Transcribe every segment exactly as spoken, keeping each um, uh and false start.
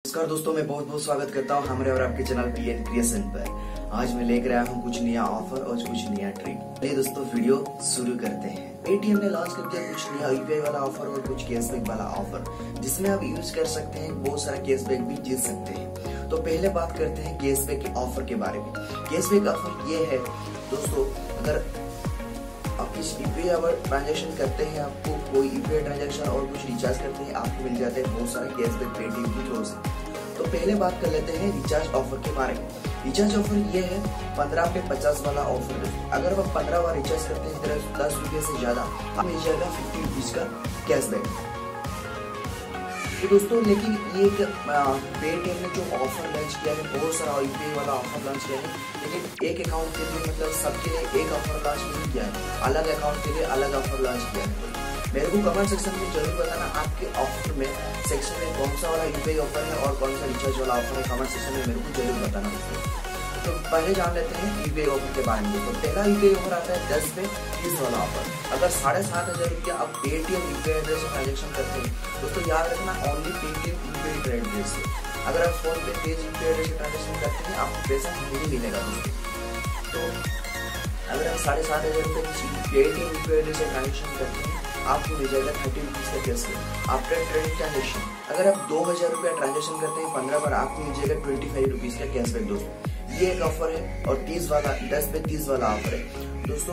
नमस्कार दोस्तों, मैं बहुत बहुत स्वागत करता हूं हमारे और आपके चैनल पी एन क्रिएशन पर। आज मैं लेकर आया हूं कुछ नया ऑफर और कुछ नया ट्रिक। चलिए दोस्तों, वीडियो शुरू करते हैं। पेटीएम ने लॉन्च कर दिया कुछ नया यूपीआई वाला ऑफर और कुछ कैशबैक वाला ऑफर, जिसमें आप यूज कर सकते हैं, बहुत सारा कैशबैक भी जीत सकते हैं। तो पहले बात करते हैं कैशबैक के ऑफर के बारे में। कैशबैक ऑफर ये है दोस्तों, अगर आप किसी यूपीआई ट्रांजेक्शन करते हैं, आपको कोई यूपीआई ट्रांजेक्शन और कुछ रिचार्ज करते हैं, आपको मिल जाते हैं बहुत सारा कैशबैक पेटीएम की थ्रू से। तो पहले बात कर लेते हैं रिचार्ज ऑफर के बारे में। रिचार्ज ऑफर ये है पंद्रह पे पचास वाला ऑफर है। अगर आप पंद्रह बार रिचार्ज करते हैं दस रुपये से ज्यादा, आप मिल जाएगा फिफ्टी रुपीज का कैशबैक। तो दोस्तों, लेकिन ये पेटीएम ने जो ऑफर लॉन्च किया है, बहुत सारा यूपीआई वाला ऑफर लॉन्च किया है, लेकिन एक अकाउंट के लिए मतलब सबके लिए एक ऑफर लॉन्च नहीं किया है, अलग अकाउंट के लिए अलग ऑफर लॉन्च किया है। मेरे को कमेंट सेक्शन में जरूर बताना आपके ऑफर में सेक्शन में कौन सा वाला यूपीआई ऑफर है और कौन सा रिचार्ज वाला ऑफर है। कमेंट सेक्शन में मेरे को जरूर बताना दोस्तों। तो पहले जान लेते हैं यूपीआई ऑफर के बारे में। तो पहला यूपीआई ऑफर आता है दस पे तीस वाला ऑफर। अगर साढ़े सात हजार रुपया आप पेटीएम यूपीआई एड्रेस से ट्रांजेक्शन करते हैं दोस्तों, याद रखना ओनली पेटीएम यूपीआई एड्रेस से। अगर आप PhonePe Tez UPI address से ट्रांजेक्शन करते हैं, आपको पैसा नहीं मिलेगा दोस्तों। तो अगर आप साढ़े सात हजार रुपये किसी पेटीएम यूपीआई एड्रेस से ट्रांजेक्शन करते हैं, आपको मिल जाएगा थर्टी रुपीज का कैशबैक आफ्टर ट्रेड ट्रांजेक्शन। अगर आप दो हजार रुपया ट्रांजेक्शन करते हैं पंद्रह बार, आपको मिल जाएगा ट्वेंटी फाइव रुपीज का कैशबैक दोस्तों। ये एक ऑफर है। और तीस वाला दस पे तीस वाला ऑफर है दोस्तों।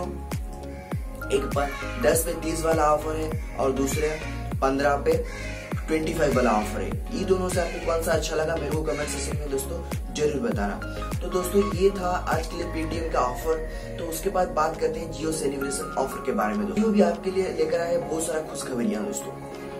एक पर दस पे तीस वाला ऑफर है और दूसरे पंद्रह पे ट्वेंटी फाइव वाला ऑफर है। ये दोनों से आपको कौन सा अच्छा लगा मेरे को कमेंट सेक्शन में दोस्तों जरूर बताना। तो दोस्तों, ये था आज के लिए पेटीएम का ऑफर। तो उसके बाद बात करते हैं जियो सेलिब्रेशन ऑफर के बारे में। जियो भी आपके लिए लेकर आया है बहुत सारा खुशखबरियां दोस्तों।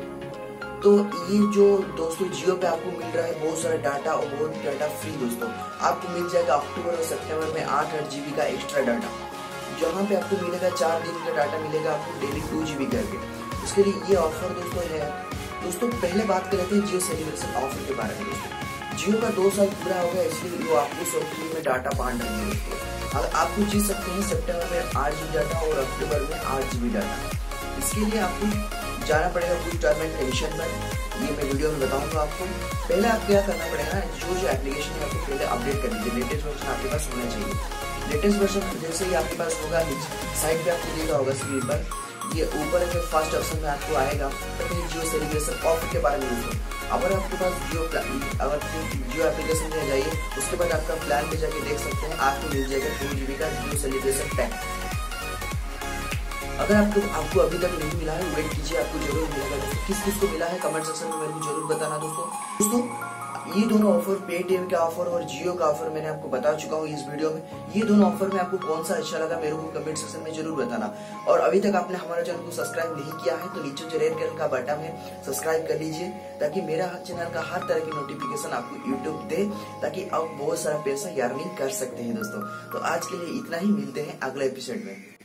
तो ये जो दोस्तों जियो पे आपको मिल रहा है बहुत सारा डाटा और बहुत डाटा फ्री दोस्तों। आपको मिल जाएगा अक्टूबर और सितंबर में आठ आठ जीबी का एक्स्ट्रा डाटा, जहाँ पे आपको मिलेगा चार दिन का डाटा मिलेगा आपको डेली टू जीबी करके। उसके लिए ये ऑफर दोस्तों है। दोस्तों, पहले बात कर लेते हैं जियो सेलिब्रेशन ऑफर के बारे में दोस्तों। जियो का दो साल पूरा हो गया, इसलिए वो आपको सौ फ्री में डाटा बांट रही है दोस्तों। अगर आपको जीत सकते हैं सितंबर में आठ जीबी डाटा और अक्टूबर में आठ जीबी डाटा। इसके लिए आपको जाना पड़ेगा कुछ टर्म एंड कंडीशन में, ये मैं वीडियो में बताऊंगा आपको। पहले आप क्या करना पड़ेगा, जो जो एप्लीकेशन है आपको पहले अपडेट कर लीजिए। लेटेस्ट वर्जन आपके पास होना चाहिए। लेटेस्ट वर्जन जैसे ही आपके पास होगा, साइड पे आपको दिया होगा स्क्रीन पर, ये ऊपर जो फर्स्ट ऑप्शन में आपको आएगा तो जियो सेलिब्रेशन ऑफर के बारे में दोस्तों। अगर आपके पास जियो अगर जियो एप्लीकेशन में जाइए, उसके बाद आपका प्लान पे जाके देख सकते हैं, आपको मिल जाएगा टू जीबी का जियो सेलिब्रेशन पैक। अगर आपको आपको अभी तक नहीं मिला है, वेट कीजिए, आपको जरूर मिलेगा दोस्तों। किस किस को मिला है कमेंट सेक्शन में मेरे को जरूर बताना दोस्तों। दोस्तों, ये दोनों ऑफर पेटीएम का ऑफर और जियो का ऑफर मैंने आपको बता चुका हूँ इस वीडियो में। ये दोनों ऑफर में आपको कौन सा अच्छा लगा मेरे को कमेंट सेक्शन में जरूर बताना। और अभी तक आपने हमारे चैनल को सब्सक्राइब नहीं किया है तो नीचे जो रेड कलर का बटन है सब्सक्राइब कर लीजिए, ताकि मेरा चैनल का हर तरह की नोटिफिकेशन आपको यूट्यूब दे, ताकि आप बहुत सारा पैसा अर्निंग कर सकते हैं दोस्तों। तो आज के लिए इतना ही, मिलते हैं अगले एपिसोड में।